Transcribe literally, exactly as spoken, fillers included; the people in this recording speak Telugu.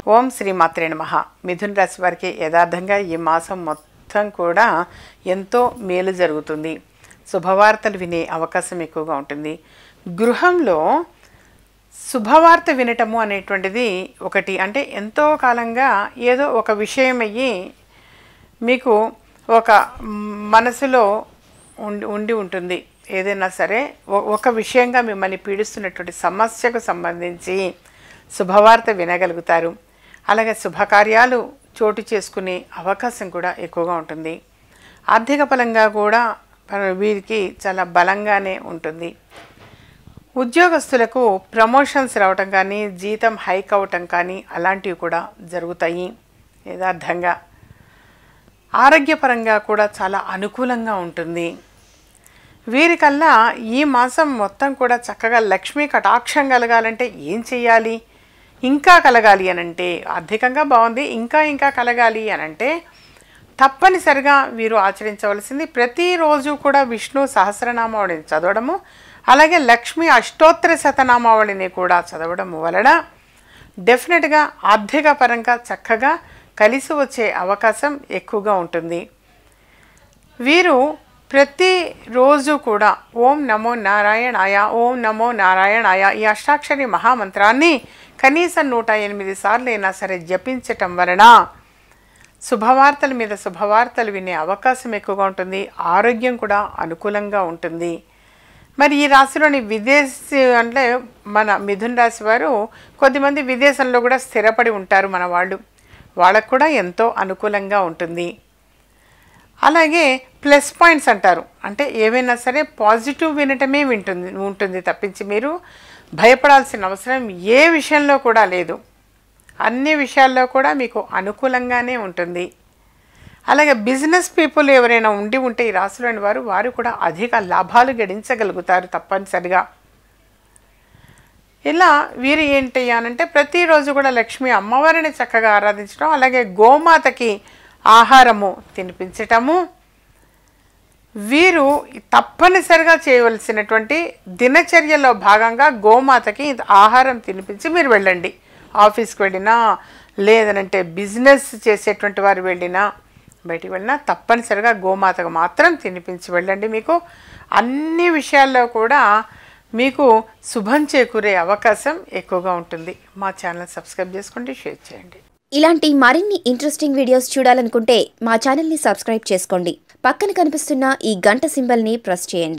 ఓం శ్రీ మాత్రే నమః. మిథున రాశి వారికి యథార్థంగా ఈ మాసం మొత్తం కూడా ఎంతో మేలు జరుగుతుంది. శుభవార్తలు వినే అవకాశం ఎక్కువగా ఉంటుంది. గృహంలో శుభవార్త వినటము అనేటువంటిది ఒకటి. అంటే ఎంతో కాలంగా ఏదో ఒక విషయం అయ్యి మీకు ఒక మనసులో ఉండి ఉండి ఉంటుంది. ఏదైనా సరే ఒక విషయంగా మిమ్మల్ని పీడిస్తున్నటువంటి సమస్యకు సంబంధించి శుభవార్త వినగలుగుతారు. అలాగే శుభకార్యాలు చోటు చేసుకునే అవకాశం కూడా ఎక్కువగా ఉంటుంది. ఆర్థిక పరంగా కూడా వీరికి చాలా బలంగానే ఉంటుంది. ఉద్యోగస్తులకు ప్రమోషన్స్ రావటం కానీ, జీతం హైక్ అవటం కానీ అలాంటివి కూడా జరుగుతాయి యథార్థంగా. ఆరోగ్యపరంగా కూడా చాలా అనుకూలంగా ఉంటుంది. వీరికల్లా ఈ మాసం మొత్తం కూడా చక్కగా లక్ష్మీ కటాక్షం కలగాలంటే ఏం చేయాలి? ఇంకా కలగాలి అనంటే, ఆర్థికంగా బాగుంది, ఇంకా ఇంకా కలగాలి అనంటే తప్పనిసరిగా వీరు ఆచరించవలసింది ప్రతిరోజు కూడా విష్ణు సహస్రనామావళిని చదవడము, అలాగే లక్ష్మీ అష్టోత్తర శతనామావళిని కూడా చదవడం వలన డెఫినెట్గా ఆర్థిక పరంగా చక్కగా కలిసి వచ్చే అవకాశం ఎక్కువగా ఉంటుంది. వీరు ప్రతిరోజు కూడా ఓం నమో నారాయణాయ, ఓం నమో నారాయణాయ ఈ అష్టాక్షరి మహామంత్రాన్ని కనీసం నూట ఎనిమిది సార్లు అయినా సరే జపించటం వలన శుభవార్తల మీద శుభవార్తలు వినే అవకాశం ఎక్కువగా ఉంటుంది. ఆరోగ్యం కూడా అనుకూలంగా ఉంటుంది. మరి ఈ రాశిలోని విదేశీ అంటే మన మిథున రాశి వారు కొద్దిమంది విదేశంలో కూడా స్థిరపడి ఉంటారు. మన వాళ్ళు వాళ్ళకు కూడా ఎంతో అనుకూలంగా ఉంటుంది. అలాగే ప్లస్ పాయింట్స్ అంటారు. అంటే ఏవైనా సరే పాజిటివ్ వినటమే వింటుంది ఉంటుంది తప్పించి మీరు భయపడాల్సిన అవసరం ఏ విషయంలో కూడా లేదు. అన్ని విషయాల్లో కూడా మీకు అనుకూలంగానే ఉంటుంది. అలాగే బిజినెస్ పీపుల్ ఎవరైనా ఉండి ఉంటే ఈ రాశిలోని వారు వారు కూడా అధిక లాభాలు గడించగలుగుతారు తప్పనిసరిగా. ఇలా వీరు ఏంటి అనంటే ప్రతిరోజు కూడా లక్ష్మీ అమ్మవారిని చక్కగా ఆరాధించడం, అలాగే గోమాతకి ఆహారము తినిపించటము వీరు తప్పనిసరిగా చేయవలసినటువంటి దినచర్యలో భాగంగా గోమాతకి ఆహారం తినిపించి మీరు వెళ్ళండి. ఆఫీస్కి వెళ్ళినా లేదనంటే బిజినెస్ చేసేటువంటి వారు వెళ్ళినా బయటికి వెళ్ళినా తప్పనిసరిగా గోమాతకు మాత్రం తినిపించి వెళ్ళండి. మీకు అన్ని విషయాల్లో కూడా మీకు శుభం చేకూరే అవకాశం ఎక్కువగా ఉంటుంది. మా ఛానల్ సబ్స్క్రైబ్ చేసుకోండి, షేర్ చేయండి. ఇలాంటి మరిన్ని ఇంట్రెస్టింగ్ వీడియోస్ చూడాలనుకుంటే మా ఛానల్ని సబ్స్క్రైబ్ చేసుకోండి. పక్కన కనిపిస్తున్న ఈ గంట సింబల్ని ప్రెస్ చేయండి.